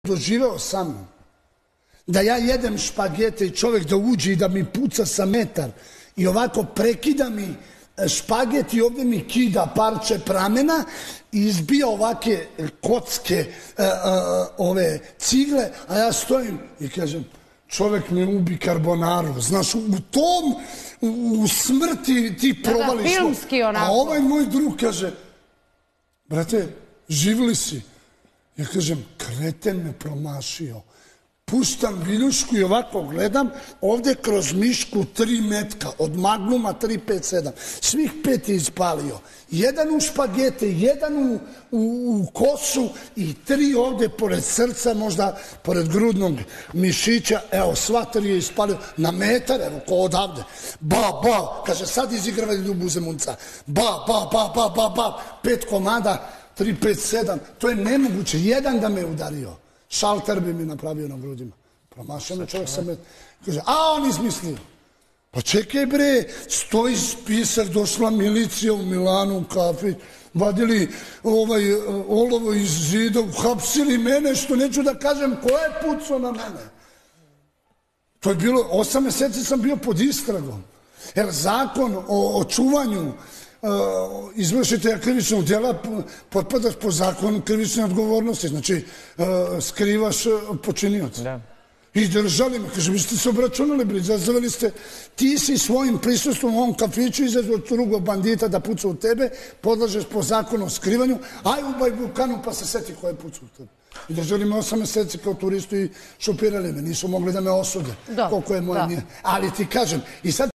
doživeo sam da ja jedem špagete i čovjek da uđe i da mi puca sa metar i ovako prekida mi špaget i ovdje mi kida parče pramena i izbija ovake kocke, ove cigle, a ja stojim i kažem, čovjek me ubi karbonaru, znaš, u smrti ti provališ. A ovaj moj drug kaže, brate, živ li si? Ja kažem, kreten me promašio. Puštam viljušku i ovako gledam, ovdje kroz mišku 3 metka, od Magnuma 357. Svih 5 je ispalio. Jedan u špagete, jedan u kosu i 3 ovdje pored srca, možda pored grudnog mišića. Evo, sva 3 je ispalio na metar, evo, ko odavde. Ba, kaže, sad izigrava Ljubu Zemunca. Ba, 5 komada, 357. To je nemoguće. Jedan da me udario. Šalter bi mi napravio na grudima. Promašao me čovjek sam me... Kaže, a on izmislio. Pa čekaj bre, stoji spisak, došla milicija u Milanu, u kafi, vadili olovo iz zida, uhapsili mene, što neću da kažem ko je pucao na mene. To je bilo, 8 mjeseci sam bio pod istragom. Jer zakon o čuvanju izvršitelja krivičnog djela potpadaš po zakonu krivične odgovornosti, znači skrivaš počinioca. I držali me, kaže, vi ste se obračunali, bre, zazvali ste, ti si svojim prisustvom u ovom kafiću izazvao drugog bandita da puca u tebe, podlažeš po zakonu o skrivanju, aj ubaj Vukanu pa se seti ko je pucao u tebe. I držali me 8 mjeseci kao turistu i šopirali me, nisu mogli da me osude, koliko je moje nije. Ali ti kažem, i sad